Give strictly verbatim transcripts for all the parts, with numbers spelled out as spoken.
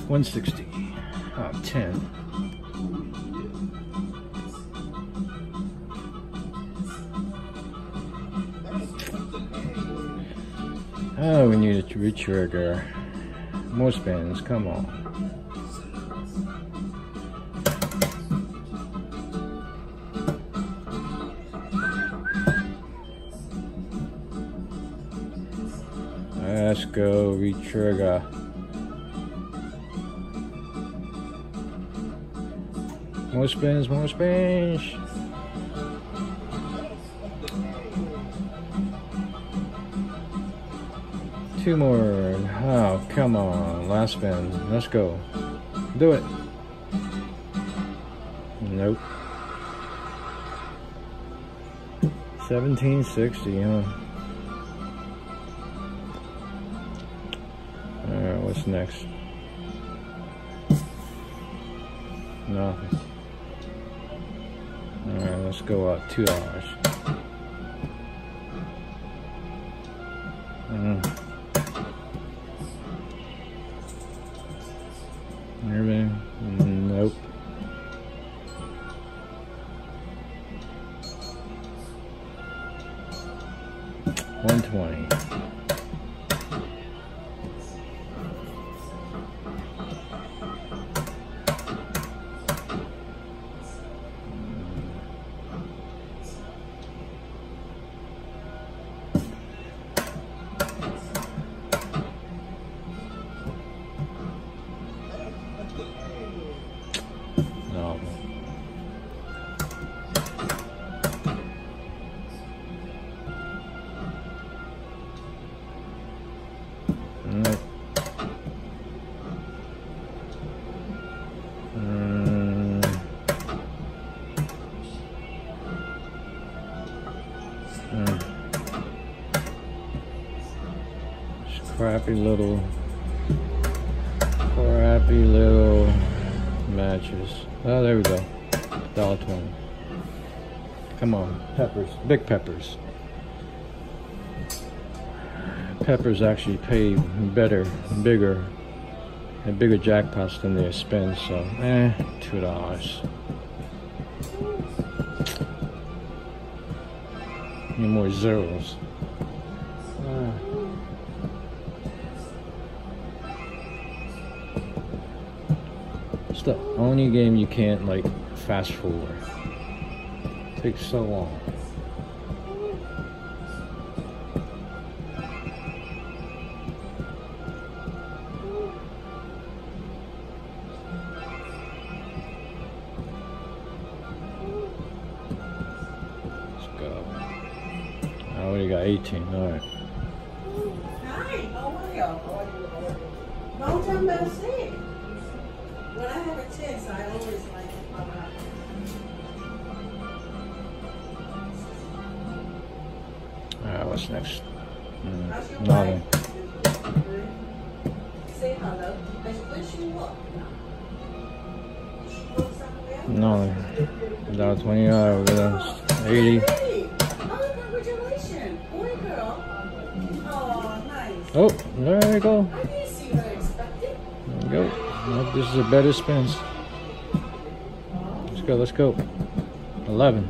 one sixty. Oh, ten. Oh, we need a retrigger. More spins, come on. Let's go, retrigger. More spins, more spins. Two more. Oh, come on. Last spin. Let's go. Do it. Nope. seventeen sixty, huh? Alright, what's next? Nothing. Alright, let's go up two dollars. Mm. Everything? Nope. one twenty. No. Nope. Mm. Mm. Just crappy little, crappy little matches. Oh, there we go. one dollar twenty. Come on, peppers, big peppers. Peppers actually pay better, bigger, and bigger jackpots than their spins. So, eh, two dollars. Need more zeros. Ah. It's the only game you can't like fast forward. It takes so long. I already got eighteen, alright. Hi, how are you? Long time no see. When I have a chance, I always like to come out. Alright, what's next? Mm, How's your nothing. wife? Say hello. Where she work now? She work somewhere? Nothing. one dollar twenty, alright, we're gonna eighty. Hey, oh, congratulations. Boy, girl. Oh, nice. Oh, there we go. I didn't see her expecting. There we go. Nope, this is a better spins. Let's go, let's go. eleven.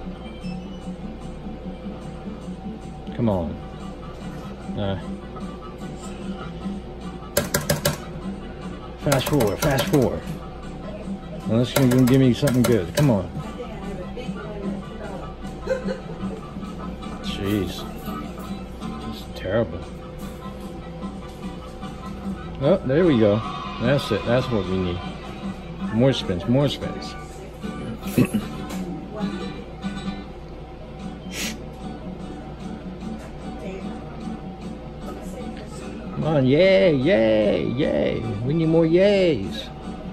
Come on. Uh, fast forward, fast forward. Unless you're gonna give me something good. Come on. I think I have a big one at two dollars. Jeez. It's terrible. Oh, there we go. That's it. That's what we need. More spins, more spins. Come on, yay, yay, yay. We need more yays.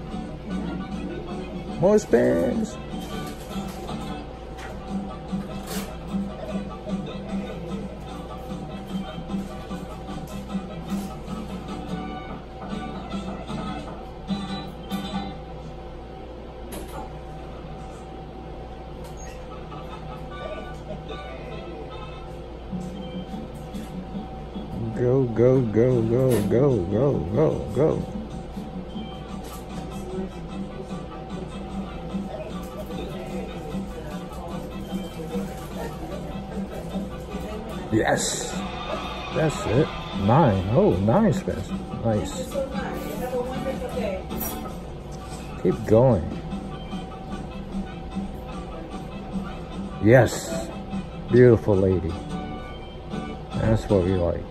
More spins. Go, go, go, go, go, go, go, go. Yes. That's it. Nine. Oh, nine spins. Nice. So nice. Have a wonderful day. Keep going. Yes. Beautiful lady. That's what we like.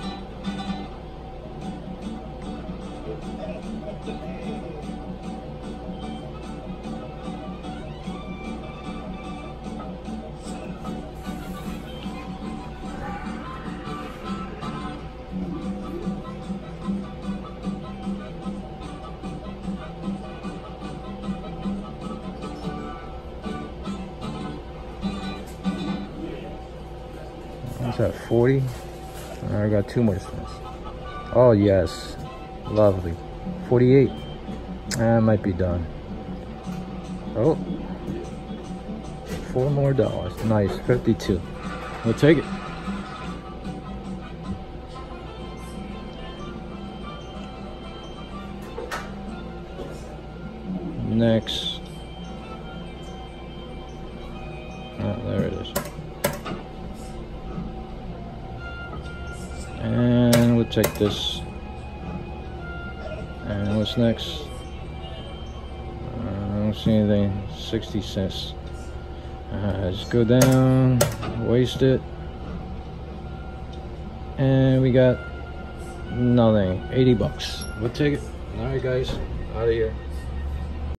What's that, forty? I got two more spins. Oh, yes. Lovely. forty-eight. I might be done. Oh. Four more dollars. Nice. fifty-two. We'll take it. Next. Oh, there it is. And we'll take this. And what's next? Uh, I don't see anything. sixty cents. Uh, just go down, waste it. And we got nothing. eighty bucks. We'll take it. Alright, guys. Out of here.